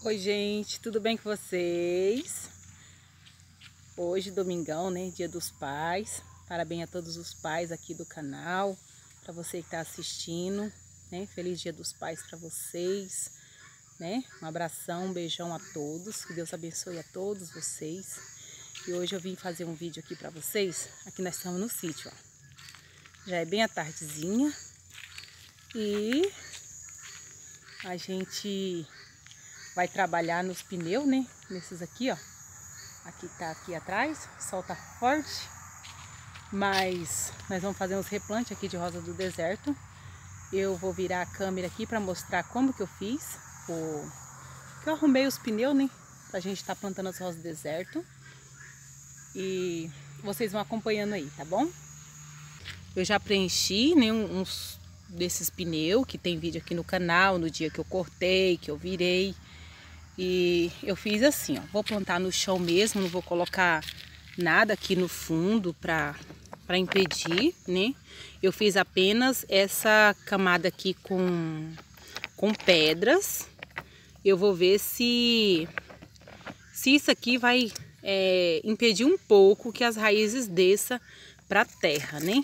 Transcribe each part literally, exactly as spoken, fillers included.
Oi gente, tudo bem com vocês? Hoje domingão, né? Dia dos Pais. Parabéns a todos os pais aqui do canal, para você que está assistindo, né? Feliz Dia dos Pais para vocês, né? Um abração, um beijão a todos, que Deus abençoe a todos vocês. E hoje eu vim fazer um vídeo aqui para vocês. Aqui nós estamos no sítio, ó. Já é bem a tardezinha e a gente vai trabalhar nos pneus, né? Nesses aqui, ó. Aqui tá aqui atrás, o sol tá forte, mas nós vamos fazer uns replantes aqui de rosa do deserto. Eu vou virar a câmera aqui para mostrar como que eu fiz, o que eu arrumei os pneus, né? Pra gente estar tá plantando as rosas do deserto. E vocês vão acompanhando aí, tá bom? Eu já preenchi, né, uns desses pneus que tem vídeo aqui no canal, no dia que eu cortei, que eu virei. E eu fiz assim, ó, vou plantar no chão mesmo, não vou colocar nada aqui no fundo para para impedir, né? Eu fiz apenas essa camada aqui com, com pedras. Eu vou ver se, se isso aqui vai é, impedir um pouco que as raízes desçam para a terra, né?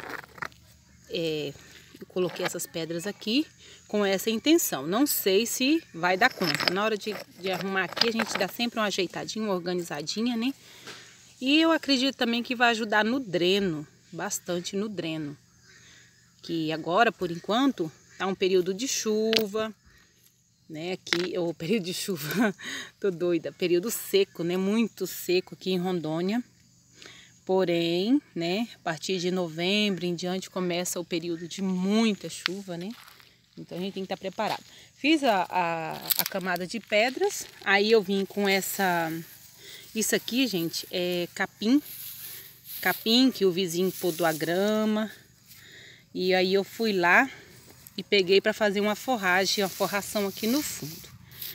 É, eu coloquei essas pedras aqui com essa intenção. Não sei se vai dar conta. Na hora de, de arrumar aqui, a gente dá sempre uma ajeitadinha, uma organizadinha, né? E eu acredito também que vai ajudar no dreno, bastante no dreno. Que agora, por enquanto, tá um período de chuva, né? Aqui, o período de chuva, tô doida, período seco, né? Muito seco aqui em Rondônia. Porém, né, a partir de novembro em diante começa o período de muita chuva, né? Então a gente tem que estar preparado. Fiz a, a, a camada de pedras, aí eu vim com essa... Isso aqui, gente, é capim. Capim que o vizinho podou a grama. E aí eu fui lá e peguei para fazer uma forragem, uma forração aqui no fundo.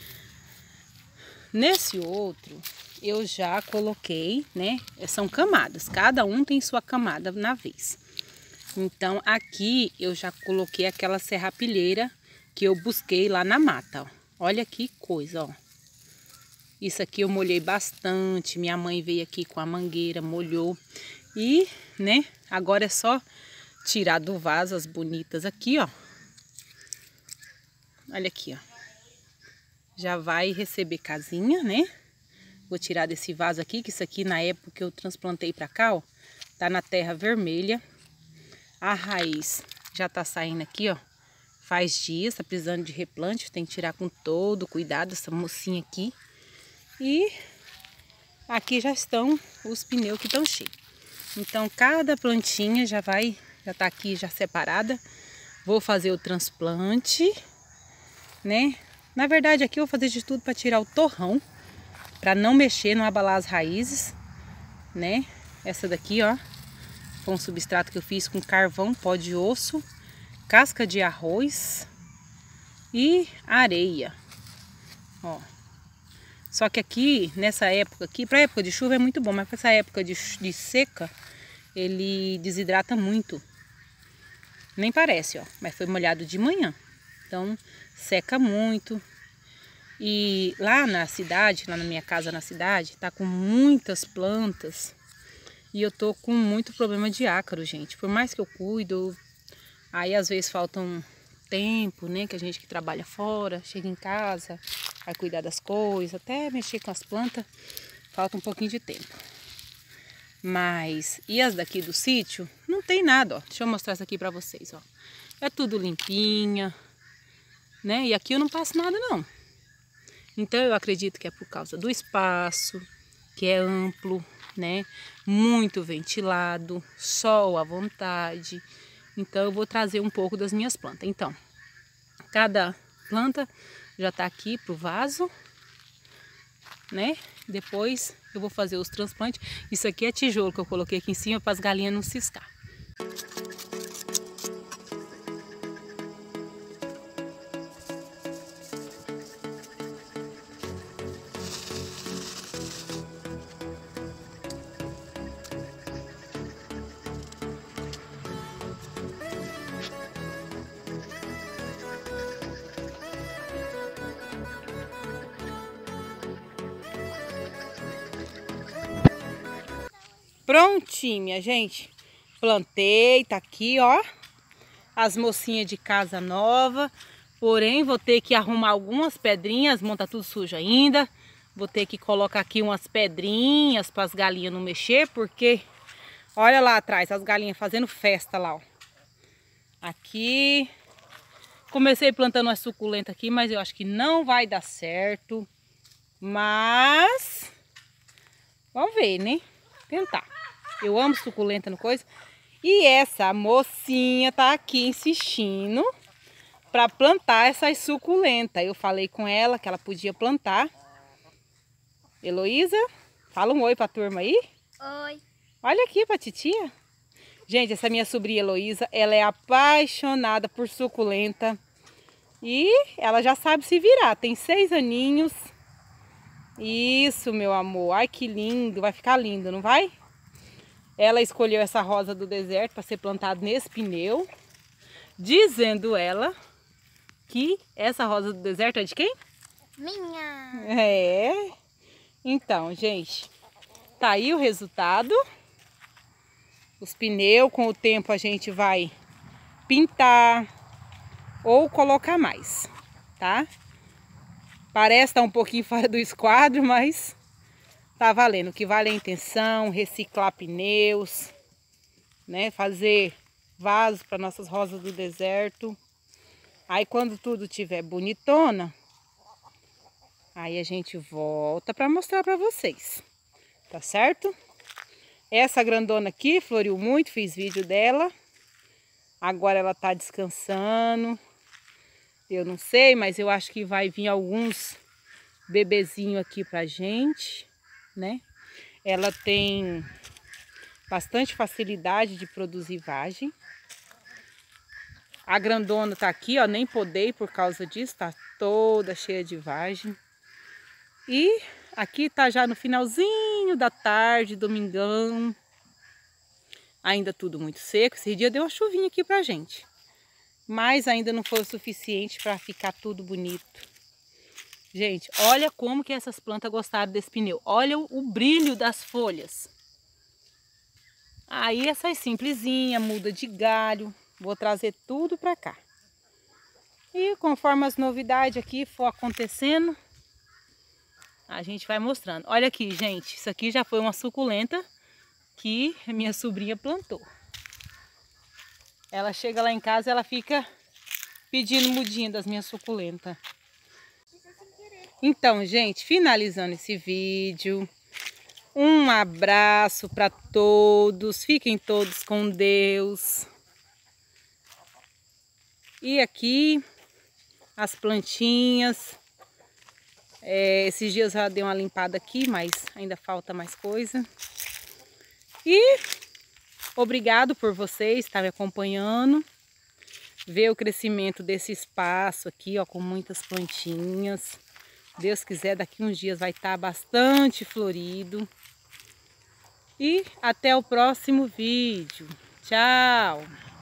Nesse outro... eu já coloquei, né? São camadas, cada um tem sua camada na vez. Então aqui eu já coloquei aquela serrapilheira que eu busquei lá na mata, ó. Olha que coisa, ó. Isso aqui eu molhei bastante, minha mãe veio aqui com a mangueira, molhou. E, né, agora é só tirar do vaso as bonitas aqui, ó. Olha aqui, ó. Já vai receber casinha, né? Vou tirar desse vaso aqui, que isso aqui na época que eu transplantei pra cá, ó, tá na terra vermelha. A raiz já tá saindo aqui, ó, faz dias, tá precisando de replante, tem que tirar com todo cuidado essa mocinha aqui. E aqui já estão os pneus que estão cheios. Então cada plantinha já vai, já tá aqui já separada. Vou fazer o transplante, né? Na verdade aqui eu vou fazer de tudo para tirar o torrão, para não mexer, não abalar as raízes, né? Essa daqui, ó, foi um substrato que eu fiz com carvão, pó de osso, casca de arroz e areia, ó. Só que aqui, nessa época aqui, para época de chuva é muito bom, mas para essa época de, de seca, ele desidrata muito. Nem parece, ó, mas foi molhado de manhã, então seca muito. E lá na cidade, lá na minha casa na cidade, tá com muitas plantas e eu tô com muito problema de ácaro, gente. Por mais que eu cuido, aí às vezes falta um tempo, né, que a gente que trabalha fora, chega em casa, vai cuidar das coisas, até mexer com as plantas, falta um pouquinho de tempo. Mas, e as daqui do sítio, não tem nada, ó. Deixa eu mostrar isso aqui pra vocês, ó. É tudo limpinha, né, e aqui eu não passo nada não. Então eu acredito que é por causa do espaço, que é amplo, né? Muito ventilado, sol à vontade. Então eu vou trazer um pouco das minhas plantas. Então, cada planta já tá aqui pro vaso, né? Depois eu vou fazer os transplantes. Isso aqui é tijolo que eu coloquei aqui em cima para as galinhas não ciscar. prontinho, minha gente. Plantei, tá aqui, ó. As mocinhas de casa nova. Porém, vou ter que arrumar algumas pedrinhas. Monta tudo sujo ainda. Vou ter que colocar aqui umas pedrinhas para as galinhas não mexer. Porque, olha lá atrás, as galinhas fazendo festa lá, ó. Aqui. Comecei plantando uma suculenta aqui, mas eu acho que não vai dar certo. Mas... vamos ver, né? Tentar. Eu amo suculenta no coisa. E essa mocinha tá aqui insistindo para plantar essas suculentas. Eu falei com ela que ela podia plantar. Heloísa, fala um oi pra turma aí. Oi. Olha aqui pra titia. Gente, essa minha sobrinha Heloísa, ela é apaixonada por suculenta. E ela já sabe se virar. Tem seis aninhos. Isso, meu amor. Ai, que lindo. Vai ficar lindo, não vai? Ela escolheu essa rosa do deserto para ser plantada nesse pneu. Dizendo ela que essa rosa do deserto é de quem? Minha. É. Então, gente, tá aí o resultado. Os pneus, com o tempo a gente vai pintar ou colocar mais, tá? Parece estar um pouquinho fora do esquadro, mas tá valendo. O que vale é a intenção, reciclar pneus, né? Fazer vasos para nossas rosas do deserto. Aí quando tudo tiver bonitona, aí a gente volta para mostrar para vocês, tá certo? Essa grandona aqui floriu muito, fiz vídeo dela. Agora ela tá descansando. Eu não sei, mas eu acho que vai vir alguns bebezinhos aqui pra gente, né? Ela tem bastante facilidade de produzir vagem. A grandona tá aqui, ó, nem podei por causa disso, tá toda cheia de vagem. E aqui tá já no finalzinho da tarde, domingão. Ainda tudo muito seco. Esse dia deu uma chuvinha aqui pra gente. Mas ainda não foi o suficiente para ficar tudo bonito. Gente, olha como que essas plantas gostaram desse pneu. Olha o, o brilho das folhas. Aí essas simplesinhas, muda de galho. Vou trazer tudo para cá. E conforme as novidades aqui for acontecendo, a gente vai mostrando. Olha aqui, gente. Isso aqui já foi uma suculenta que minha sobrinha plantou. Ela chega lá em casa e ela fica pedindo mudinha das minhas suculentas. Então, gente, finalizando esse vídeo. Um abraço para todos. Fiquem todos com Deus. E aqui, as plantinhas. É, esses dias eu já dei uma limpada aqui, mas ainda falta mais coisa. E... obrigado por vocês estar me acompanhando, ver o crescimento desse espaço aqui, ó, com muitas plantinhas. Deus quiser, daqui uns dias vai estar bastante florido. E até o próximo vídeo. Tchau!